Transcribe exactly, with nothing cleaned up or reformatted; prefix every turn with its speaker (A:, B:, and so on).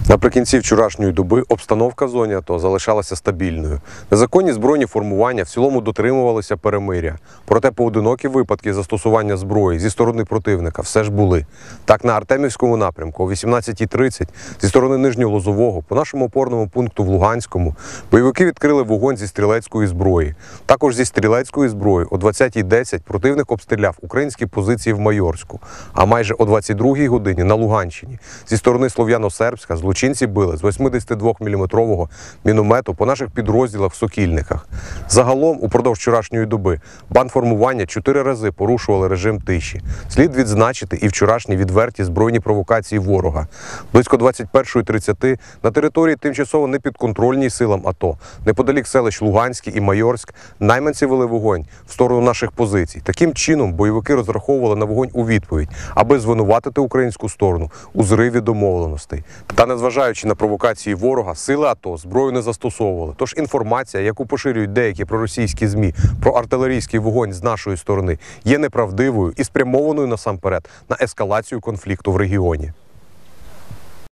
A: Наприкінці вчорашньої доби обстановка в зоні АТО залишалася стабільною. Незаконні збройні формування в цілому дотримувалися перемиря. Проте поодинокі випадки застосування зброї зі сторони противника все ж були. Так, на Артемівському напрямку о вісімнадцятій тридцять зі сторони Нижнього Лозового по нашому опорному пункту в Луганському бойовики відкрили вогонь зі стрілецької зброї. Також зі стрілецької зброї о двадцятій десять противник обстріляв українські позиції в Майорську. А майже о двадцять другій годині на Луганщині зі сторони Слов'яно-Сербська злочинці били з восьмидесятидвоміліметрового міномету по наших підрозділах в Сокільниках. Загалом, упродовж вчорашньої доби, бандформування чотири рази порушували режим тиші. Слід відзначити і вчорашні відверті збройні провокації ворога. Близько двадцять першої тридцять на території тимчасово непідконтрольній силам АТО, неподалік селищ Луганський і Майорськ, найманці вели вогонь в сторону наших позицій. Таким чином, бойовики розраховували на вогонь у відповідь, аби звинуватити українську сторону у зриві домовленостей. Та незважаючи на провокації ворога, сили АТО зброю не застосовували. Тож інформація, яку поширюють деякі проросійські ЗМІ про артилерійський вогонь з нашої сторони, є неправдивою і спрямованою насамперед на ескалацію конфлікту в регіоні.